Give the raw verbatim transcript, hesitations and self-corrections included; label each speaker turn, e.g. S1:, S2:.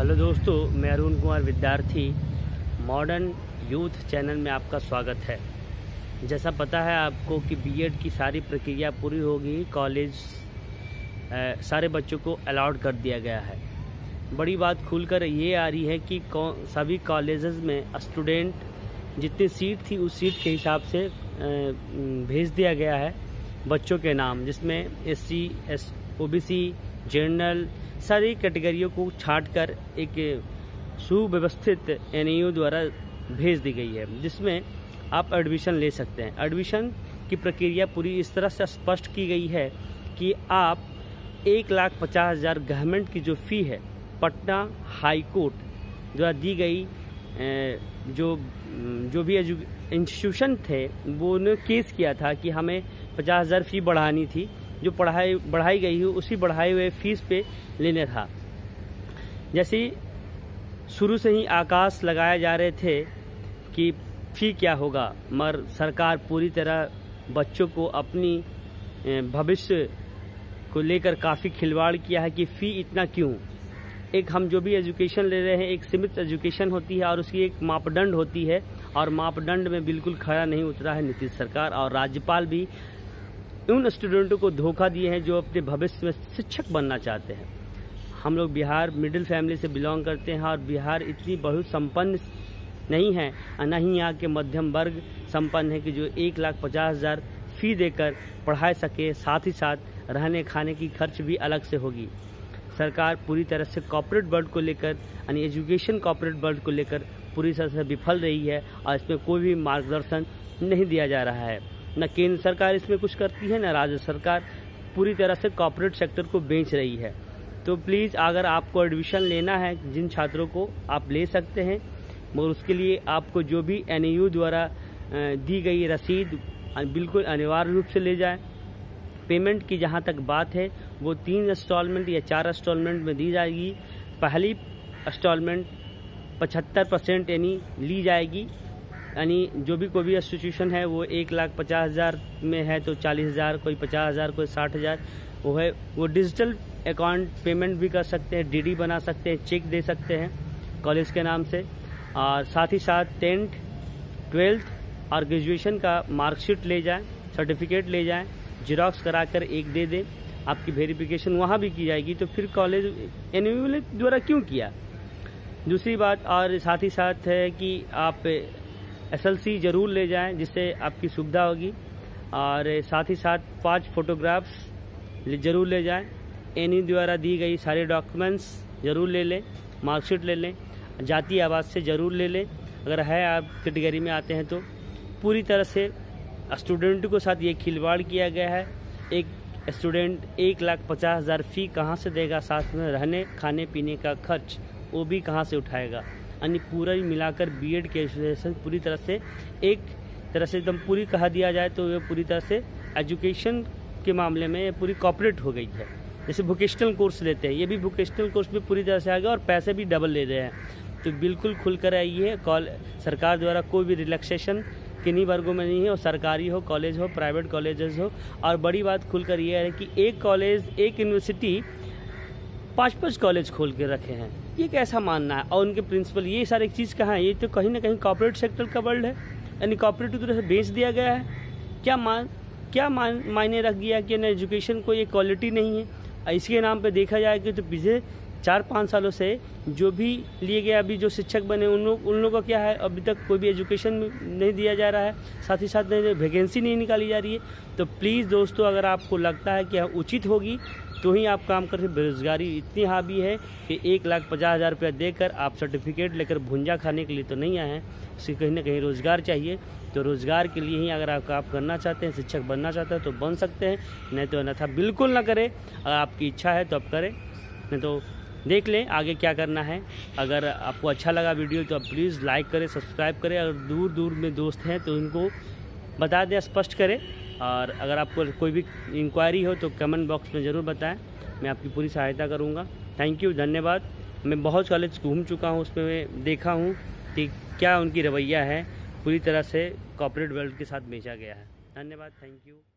S1: Hello दोस्तों, मैं अरुण कुमार विद्यार्थी मॉडर्न यूथ चैनल में आपका स्वागत है। जैसा पता है आपको कि बीएड की सारी प्रक्रिया पूरी होगी, कॉलेज सारे बच्चों को अलाउड कर दिया गया है। बड़ी बात खुलकर ये आ रही है कि सभी कॉलेजेस में स्टूडेंट जितनी सीट थी उस सीट के हिसाब से भेज दिया गया है बच्चों के नाम, जिसमें एससी, एस ओबीसी, जनरल सारी कैटेगरियों को छांटकर एक सुव्यवस्थित एनईयू द्वारा भेज दी गई है, जिसमें आप एडमिशन ले सकते हैं। एडमिशन की प्रक्रिया पूरी इस तरह से स्पष्ट की गई है कि आप एक लाख पचास हजार गवर्नमेंट की जो फ़ी है पटना हाई कोर्ट द्वारा दी गई, जो जो भी इंस्टीट्यूशन थे वो ने केस किया था कि हमें पचास हजार फ़ी बढ़ानी थी, जो पढ़ाई बढ़ाई गई है उसी बढ़ाए हुए फीस पे लेने था। जैसे शुरू से ही आकाश लगाए जा रहे थे कि फ़ी क्या होगा, मगर सरकार पूरी तरह बच्चों को अपनी भविष्य को लेकर काफ़ी खिलवाड़ किया है कि फ़ी इतना क्यों। एक हम जो भी एजुकेशन ले रहे हैं एक सीमित एजुकेशन होती है और उसकी एक मापदंड होती है, और मापदंड में बिल्कुल खरा नहीं उतरा है नीतीश सरकार और राज्यपाल भी उन स्टूडेंटों को धोखा दिए हैं जो अपने भविष्य में शिक्षक बनना चाहते हैं। हम लोग बिहार मिडिल फैमिली से बिलोंग करते हैं और बिहार इतनी बहुत संपन्न नहीं है, न ही यहाँ के मध्यम वर्ग संपन्न है कि जो एक लाख पचास हजार फी देकर पढ़ा सके। साथ ही साथ रहने खाने की खर्च भी अलग से होगी। सरकार पूरी तरह से कॉर्पोरेट वर्ल्ड को लेकर यानी एजुकेशन कॉर्पोरेट वर्ल्ड को लेकर पूरी तरह से विफल रही है और इसमें कोई भी मार्गदर्शन नहीं दिया जा रहा है। न केंद्र सरकार इसमें कुछ करती है, न राज्य सरकार, पूरी तरह से कॉर्पोरेट सेक्टर को बेच रही है। तो प्लीज़ अगर आपको एडमिशन लेना है जिन छात्रों को, आप ले सकते हैं, मगर उसके लिए आपको जो भी एनईयू द्वारा दी गई रसीद बिल्कुल अनिवार्य रूप से ले जाएं। पेमेंट की जहां तक बात है वो तीन इंस्टॉलमेंट या चार इंस्टॉलमेंट में दी जाएगी। पहली इंस्टॉलमेंट पचहत्तर परसेंट यानी ली जाएगी, यानी जो भी कोई भी इंस्टीट्यूशन है वो एक लाख पचास हजार में है तो चालीस हजार, कोई पचास हजार, कोई साठ हजार वो है, वो डिजिटल अकाउंट पेमेंट भी कर सकते हैं, डीडी बना सकते हैं, चेक दे सकते हैं कॉलेज के नाम से। और साथ ही साथ टेंथ, ट्वेल्थ और ग्रेजुएशन का मार्कशीट ले जाएं, सर्टिफिकेट ले जाएं, जिरॉक्स कराकर एक दे दें, आपकी वेरिफिकेशन वहाँ भी की जाएगी। तो फिर कॉलेज एनईयू द्वारा क्यों किया। दूसरी बात और साथ ही साथ है कि आप एसएलसी जरूर ले जाएं, जिससे आपकी सुविधा होगी। और साथ ही साथ पांच फोटोग्राफ्स जरूर ले जाएं, एनईयू द्वारा दी गई सारे डॉक्यूमेंट्स जरूर ले लें, मार्कशीट ले लें, जाति आवास से जरूर ले लें अगर है आप कैटेगरी में आते हैं तो। पूरी तरह से स्टूडेंट को साथ ये खिलवाड़ किया गया है। एक स्टूडेंट एक लाख पचास हज़ार फ़ी कहाँ से देगा, साथ में रहने खाने पीने का खर्च वो भी कहाँ से उठाएगा। यानी पूरा मिलाकर बीएड के एजुकेशन पूरी तरह से एक तरह से एकदम पूरी कहा दिया जाए तो ये पूरी तरह से एजुकेशन के मामले में ये पूरी कॉर्पोरेट हो गई है। जैसे वोकेशनल कोर्स लेते हैं, ये भी वोकेशनल कोर्स में पूरी तरह से आ गया और पैसे भी डबल ले रहे हैं। तो बिल्कुल खुलकर आइए, कॉल सरकार द्वारा कोई भी रिलैक्सेशन किन्हीं वर्गों में नहीं है, और सरकारी हो, कॉलेज हो, प्राइवेट कॉलेजेस हो। और बड़ी बात खुलकर ये है कि एक कॉलेज, एक यूनिवर्सिटी पाँच पाँच कॉलेज खोल के रखे हैं, ये कैसा मानना है। और उनके प्रिंसिपल ये सारी चीज़ कहाँ है, ये तो कहीं ना कहीं कॉर्पोरेट सेक्टर का वर्ल्ड है, यानी कॉर्पोरेट की तरह से बेच दिया गया है। क्या मान क्या मान मायने रख गया कि ना एजुकेशन को ये क्वालिटी नहीं है। इसके नाम पे देखा जाए कि तो पिछले चार पाँच सालों से जो भी लिए गए अभी जो शिक्षक बने उन लोग उन लोगों का क्या है, अभी तक कोई भी एजुकेशन नहीं दिया जा रहा है, साथ ही साथ वैकेंसी नहीं निकाली जा रही है। तो प्लीज़ दोस्तों, अगर आपको लगता है कि उचित होगी तो ही आप काम करते। बेरोजगारी इतनी हावी है कि एक लाख पचास हज़ार रुपया देकर आप सर्टिफिकेट लेकर भुंजा खाने के लिए तो नहीं आए हैं, उससे कहीं ना कहीं रोज़गार चाहिए। तो रोज़गार के लिए ही अगर आप काम करना चाहते हैं, शिक्षक बनना चाहते हैं तो बन सकते हैं, नहीं तो अन्यथा बिल्कुल ना करें। अगर आपकी इच्छा है तो आप करें, नहीं तो देख लें आगे क्या करना है। अगर आपको अच्छा लगा वीडियो तो आप प्लीज़ लाइक करें, सब्सक्राइब करें। अगर दूर दूर में दोस्त हैं तो उनको बता दें, स्पष्ट करें। और अगर आपको कोई भी इंक्वायरी हो तो कमेंट बॉक्स में ज़रूर बताएं, मैं आपकी पूरी सहायता करूंगा। थैंक यू, धन्यवाद। मैं बहुत कॉलेज घूम चुका हूं, उसमें मैं देखा हूं कि क्या उनकी रवैया है, पूरी तरह से कॉर्पोरेट वर्ल्ड के साथ बेचा गया है। धन्यवाद, थैंक यू।